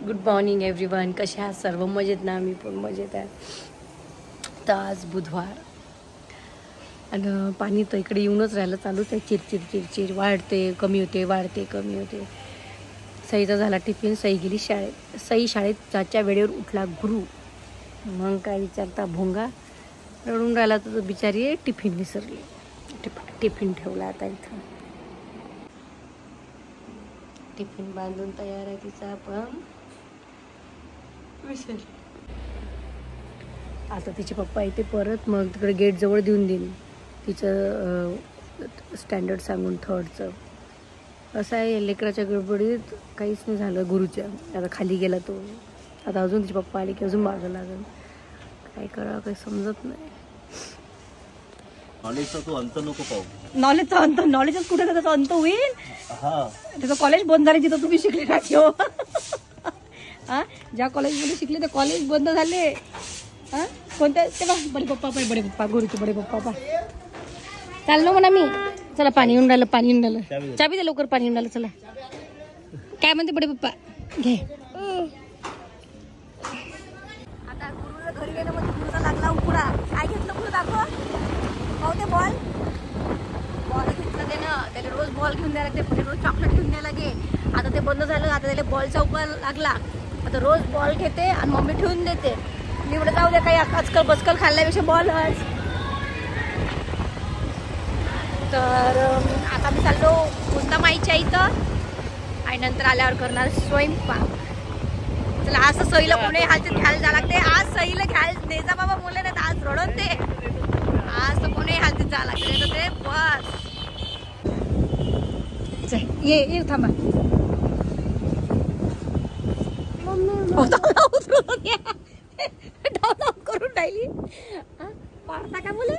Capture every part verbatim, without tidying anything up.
Good morning everyone. कसे आहात सर्व? मजेत ना? मी पण मजेत आहे. तर आज बुधवार आणि पाणी तर इकडे येऊनच राहिलं, चालूच आहे. चिरचिर चिरचिर वाढते कमी होते, वाढते कमी होते. सईचा झाला टिफिन, सई गेली शाळेत. सई शाळेत जाच्या वेळेवर उठला गुरु. मग काय विचारता भोंगा रडून राहिला तर बिचारी टिफिन विसरली. टिफिन ठेवला आता इथं. टिफिन बांधून तयार आहे तिचा, पण विसरली. आता तिचे पप्पा येते परत, मग तिकडे गेट जवळ देऊन देईन तिचं स्टँडर्ड सांगून थर्डचं. असं आहे, लेकराच्या गडबडीत काहीच नाही झालं गुरुच्या. आता खाली गेला तो. आता अजून तिचे पप्पा आले की अजून मागं लागेल. काय करावं काही समजत नाही. नॉलेजचा तो अंत नको पाहू. नॉलेजचा अंत? नॉलेजच कुठे त्याचा अंत होईल? हा, त्याचं कॉलेज बंद झाले जिथं तुम्ही शिकले ना किंवा हा, ज्या कॉलेजमध्ये शिकले ते कॉलेज बंद झाले. हा, कोणत्या? ते बा बडे पप्पा पाय, बडे पप्पा गुरुचे बडे पप्पा पाय. चाललो म्हणा मी. चला पाणी येऊन राहिलं, पाणी येऊन राहिलं. चाबी दे लवकर, पाणी येऊन राहिलं. चला काय म्हणते बडे पप्पा? घे. आता गुरुला घरी गेलं म्हणजे गुरुचा लागला उकडा. काय घेतलं गुरु दाखव? हो ते बॉल बॉल घेतलं ते ना. त्याला रोज बॉल घेऊन द्यायला लागते, रोज चॉकलेट घेऊन द्यायला लागे. आता ते बंद झालं. आता त्याला बॉलचा उपाय लागला. आता रोज बॉल घेते आणि मम्मी ठेवून देते. निवडत जाऊ दे, काही आजकाल बसकल खाल्ल्यापेक्षा बॉलच. तर आता मी चाललो कोणता माईच्या इथं आणि नंतर आल्यावर करणार स्वयंपाक. चला आज तर सईला कोणी हालतीत घ्यायला जा लागते. आज सईला घ्यायला ने जा बाबा बोलले ना, आज रडून ते. आज तर कोणी हालतीत जा लागते ते. बस ये ये थांबा. करून राहिली पाडता का बोले.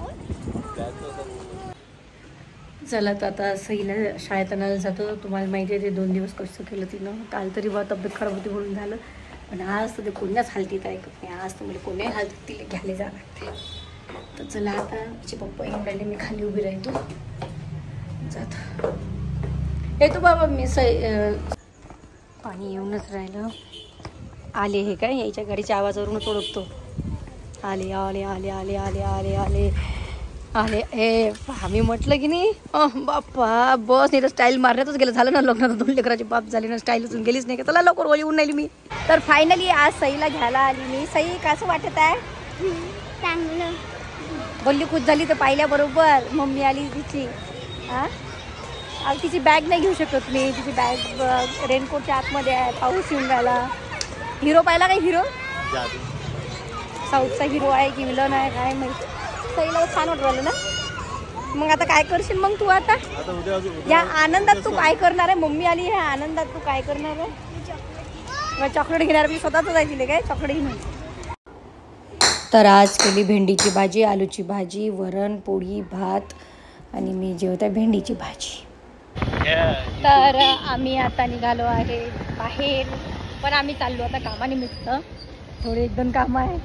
चला तर आता सईला शाळेत आणायला जातो. तुम्हाला माहिती आहे ते दोन दिवस कसं केलं तिनं. काल तरी बा तब्येत खराब होती म्हणून झालं, पण आज तर ते कोणाच हालतीत ऐकत नाही. आज तर म्हणजे कोणी हालतीत तिला घ्यायला जा लागते. तर चला आता तिचे पप्पा येऊन राहिले, मी खाली उभी राहतो. जात येतो बाबा मी. सई पाणी येऊनच राहिलं. आले हे काय, यायच्या गाडीच्या आवाजावरूनच ओळखतो. आले आले आले आले आले आले आले आले. ए आम्ही म्हटलं की नाही बाप्पा, बस नाही तर स्टाईल मारण्यातच गेलं. झालं ना लग्नात दोन लेकराची बाप झाली ना, स्टाईल उचलून गेलीच नाही का. चला लवकर ओली येऊन राहिली मी. तर फायनली आज सईला घ्यायला आली मी. सई कसं वाटत आहे? चांगलं. बोलली खुश झाली तर पाहिल्याबरोबर मम्मी आली तिची. हां, आज तिची बॅग नाही घेऊ शकत मी. तिची बॅग रेनकोटच्या आतमध्ये आहे, पाऊस येऊन राहिला. हिरो पाहिला काय? हिरो साऊथचा हिरो आहे की विलन आहे काय माहिती. सईला छान वाटू राहिलं ना. मग आता काय करशील मग तू? आता या आनंदात तू काय करणार आहे? मम्मी आली ह्या आनंदात तू काय करणार आहे? चॉकलेट घेणार मी स्वतःच आहे तिने काय चॉकलेट घेऊन. तर आज केली भेंडीची भाजी, आलूची भाजी, वरण, पोळी, भात आणि मी जेवते भेंडीची भाजी. तर आम्ही आता निघालो आहे बाहेर, पण आम्ही चाललो आता कामानिमित्त. थोडे एक दोन काम आहे.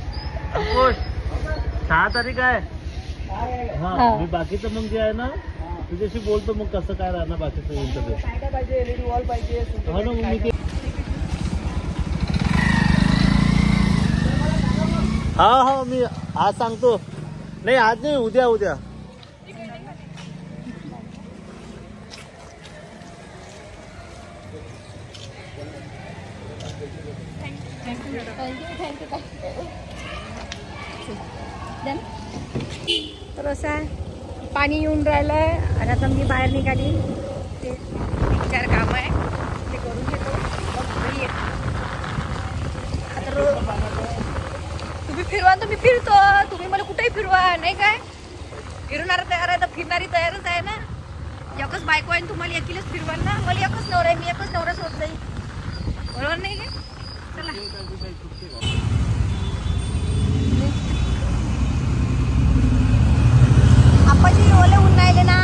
सहा तारीख आहे. मी बाकीचं मग जे आहे ना तुझ्याशी बोलतो, मग कसं काय राहणार बाकीचं इंटरव्ह्यू. हा हा मी आज सांगतो. नाही आज नाही, उद्या उद्या. तर असं आहे, पाणी येऊन राहिलं आहे आणि आता मी बाहेर निघाली. ते तीन चार काम आहे ते करून घेतो, मग घरी येतो. आता रोज तुम्ही फिरवा तर मी फिरतो. तुम्ही मला कुठेही फिरवा, नाही काय? फिरणार तयार आहे तर फिरणारी तयारच आहे ना. एकच बायको आहे तुम्हाला एकीलाच फिरवाल ना. मला एकच नवरा आहे, मी एकच नवरा सोडत जाईल. बरोबर नाही काय? चला आपाजी ओले उन्हाळले ना.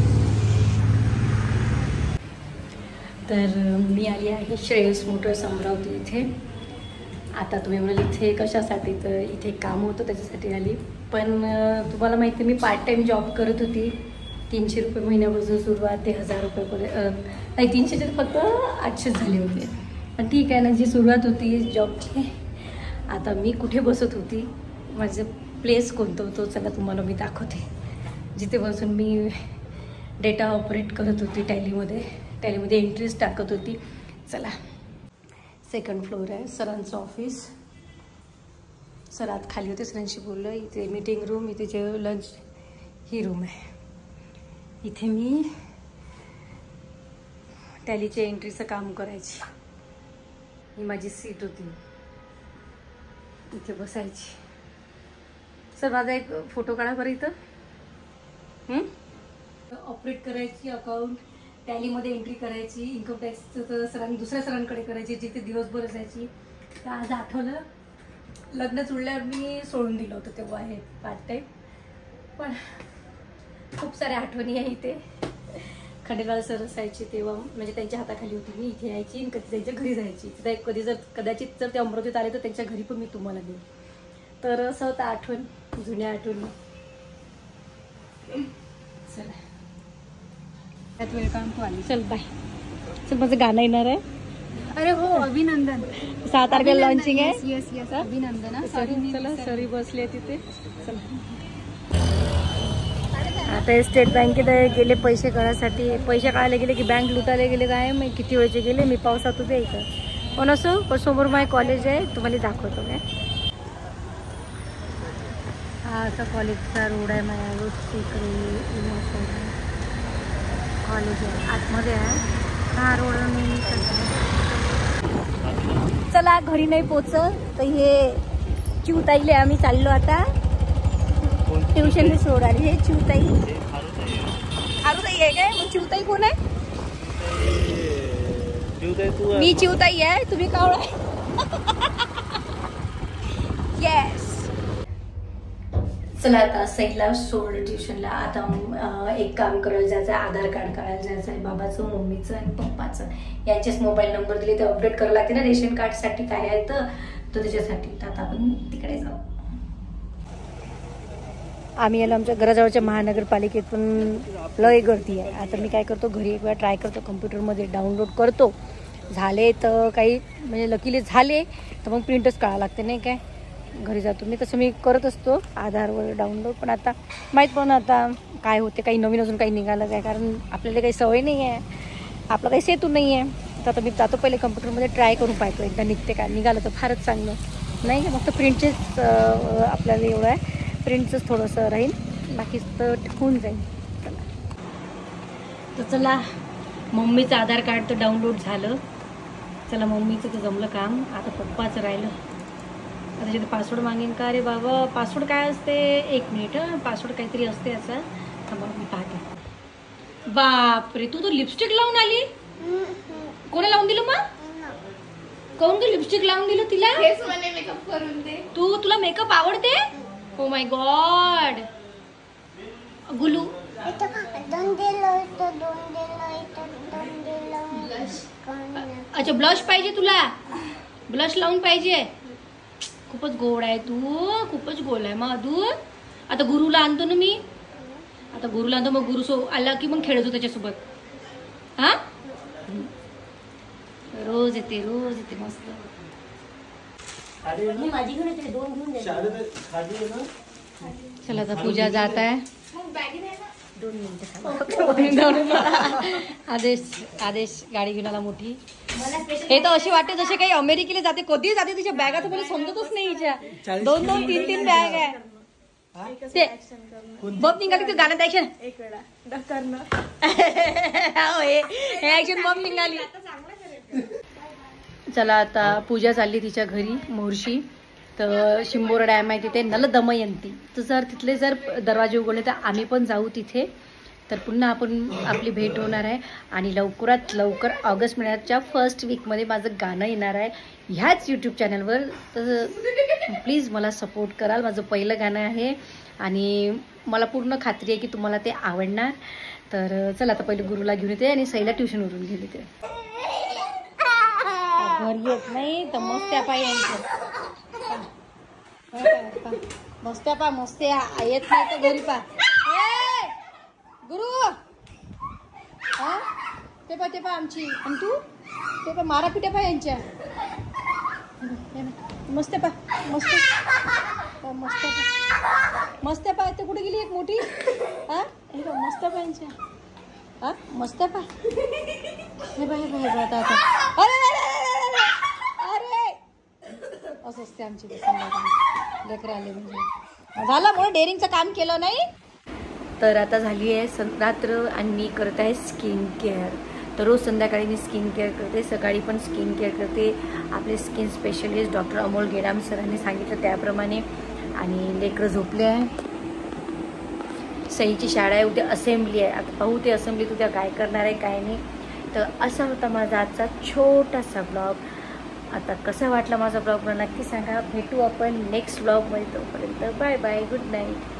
तर मी आली आहे श्रेयस मोटर्स अमरावती इथे. आता तुम्ही म्हणाल इथे कशासाठी, तर इथे काम होतं त्याच्यासाठी आली. पण तुम्हाला माहिती मी पार्ट टाईम जॉब करत होती. तीनशे रुपये महिन्यापासून सुरुवात ते हजार रुपयेपर्यंत. नाही तीनशेचे फक्त आठशेच झाले होते. पण ठीक आहे ना, जी सुरुवात होती जॉबची, आता मी कुठे बसत होती, माझं प्लेस कोणतं होतं चला तुम्हाला मी दाखवते. जिथे बसून मी डेटा ऑपरेट करत होती टॅलीमध्ये, टॅलीमध्ये एंट्रीज टाकत होती. चला, सेकंड फ्लोअर आहे सरांचं ऑफिस. सर आत खाली होते, सरांशी बोललं. इथे मीटिंग रूम, इथे जे लंच, ही रूम आहे. इथे मी टॅलीच्या एंट्रीचं काम करायची. ही माझी सीट होती, इथे बसायची. सर माझा एक फोटो काढा बरं इथं. ऑपरेट करायची, अकाउंट टॅलीमध्ये एंट्री करायची, इन्कम टॅक्सचं तर सरांनी दुसऱ्या सरांकडे करायची, जिथे दिवसभर असायची. तर आज आठवलं, लग्न जुळल्यावर मी सोडून दिलं होतं तेव्हा हे पार्ट टाईम. पण खूप साऱ्या आठवणी आहे इथे. खंडेलाल सर असायचे तेव्हा, म्हणजे त्यांच्या हाताखाली होती मी. इथे यायची आणि कधी त्यांच्या घरी जायची. तिथे कधी जर कदाचित जर ते अमरावतीत आले तर त्यांच्या घरी पण मी तुम्हाला देईन. तर असं होतं आठवण, जुन्या आठवणी. चला, त्यात वेळ काम तू आली. चल बाय. चल, माझं गाणं येणार आहे. अरे हो, अभिनंदन. सहा तारखेला लॉन्चिंग आहे. येस येस, अभिनंदन. चला, सरी बसली आहे तिथे. चला, आता स्टेट बँकेत गेले पैसे काढायसाठी. पैसे काढायला गेले की बँक लुटायला गेले काय, मग किती वेळचे गेले. मी पावसात उभे इथं. पण असो, पण समोर माझे कॉलेज आहे, तुम्हाला दाखवतो काय. हा असा कॉलेजचा रोड आहे. माझ्या रोड इकडे कॉलेज आहे, आतमध्ये आहे. हा रोड मी चला घरी नाही पोचत तर हे चिवताईले आम्ही चाललो आता ट्युशनला सोडायला. हे चिवताई, हारूताई आहे काय? मग चिवताई कोण आहे? मी चिवताई आहे, तुम्ही कावळा आहे. येस. चला आता सईला सोडलं ट्युशनला. आता एक काम करायला जायचं आहे, आधार कार्ड काढायला जायचं आहे बाबाचं, मम्मीचं आणि पप्पाचं. यांचेच मोबाईल नंबर दिले, ते अपडेट करावं लागते ना रेशन कार्डसाठी काय आहे तर त्याच्यासाठी. तर आता आपण तिकडे जाऊ. आम्ही याला आमच्या घराजवळच्या महानगरपालिकेत पण लय गर्दी आहे. आता मी काय करतो, घरी एक वेळा ट्राय करतो, कम्प्युटरमध्ये डाउनलोड करतो. झाले तर काही म्हणजे लकीले झाले तर मग प्रिंटच काढावं लागते नाही काय. घरी जातो मी, तसं मी करत असतो आधारवर डाउनलोड. पण आता माहीत पण आता काय होते, काही नवीन अजून काही निघालं काय, कारण आपल्याला काही सवय नाही आहे, आपलं काही सेतू नाही आहे. तर आता मी जातो पहिले कम्प्युटरमध्ये ट्राय करून पाहतो एकदा निघते का. निघालं तर फारच चांगलं नाही का. फक्त प्रिंटचेच आपल्याला एवढं आहे, प्रिंटचंच थोडंसं राहील, बाकी तर होऊन जाईल. चला, तर चला मम्मीचं आधार कार्ड तर डाउनलोड झालं. चला, मम्मीचं तर जमलं काम. आता पप्पाचं राहिलं. आता तिथे पासवर्ड मागेन का. अरे बाबा, पासवर्ड काय असते? एक मिनिट, हं, पासवर्ड काहीतरी असते असं. थांबा मी पाहते. बापरे, तू तर लिपस्टिक लावून आली. कोणा लावून दिलं मग? कोण तू लिपस्टिक लावून दिलं तिला? मेकअप करून दे. तू तुला मेकअप आवडते? Oh my god. गुलू अच्छा, ब्लश पाहिजे तुला? ब्लश लावून पाहिजे. खूपच गोड आहे तू, खूपच गोड आहे मधू. आता गुरुला आणतो ना मी. आता गुरुला आणतो, मग गुरु सो आला की मग खेळतो त्याच्यासोबत. हा, रोज येते, रोज येते मस्त. मी माझी घेऊन येते, दोन घेऊन द्या. चला, आता पूजा जात आहे. दोन मिनिटं. आदेश आदेश गाडी घेऊन आला मोठी. हे तर अशी वाटते जसे काही अमेरिकेला जाते, कधी जाते. तिच्या बॅगा तर मला समजतच नाही. हिच्या दोन दोन तीन तीन बॅग आहे. ते बॉब निघाली, तू गाण्यात ऍक्शन एक वेळा हे ऍक्शन बॉब निघाली. चला, आता पूजा चालली तिच्या घरी मोर्शी. तर शिंबोरा डॅम आहे तिथे, नल दमयंती. तर जर तिथले जर दरवाजे उघडले तर आम्ही पण जाऊ तिथे. तर पुन्हा आपण आपली भेट होणार आहे. आणि लवकरात लवकर ऑगस्ट महिन्याच्या फर्स्ट वीकमध्ये माझं गाणं येणार आहे ह्याच यूट्यूब चॅनलवर. तर प्लीज मला सपोर्ट कराल. माझं पहिलं गाणं आहे आणि मला पूर्ण खात्री आहे की तुम्हाला ते आवडणार. तर चला, आता पहिले गुरुला घेऊन येते आणि सईला ट्युशनवरून घेऊन येते. घरी येत नाही तर मस्त्या पाय मस्त्या पा मस्त्या येत नाही तर घरी पा. गुरु, हा ते पा ते पा आमची. आणि तू ते पा मारा पिट्या पा यांच्या मस्त पा मस्त पा, मस्त पा मस्त पा ते कुठे गेली एक मोठी हा हे बघ मस्त पा यांच्या हा मस्त पा हे बा हे बा हे बा आता आता अरे अरे असं असते आमची लेकरं आले म्हणजे झालं म्हणून डेअरिंगचं काम केलं नाही. तर आता झाली आहे सं रात्र आणि मी करत आहे स्किन केअर. तर रोज संध्याकाळी मी स्किन केअर करते, सकाळी पण स्किन केअर करते. आपले skin specialist doctor Amol Gedam सरांनी सांगितलं त्याप्रमाणे. आणि लेकरं झोपले आहे. सईची शाळा आहे, उद्या असेंब्ली आहे. आता पाहू ते असेंब्लीत उद्या काय करणार आहे काय नाही. तर असा होता माझा आजचा छोटासा ब्लॉग. आता कसा वाटला माझा ब्लॉग मला नक्की सांगा. भेटू आपण नेक्स्ट ब्लॉगमध्ये. तोपर्यंत बाय बाय, गुड नाईट.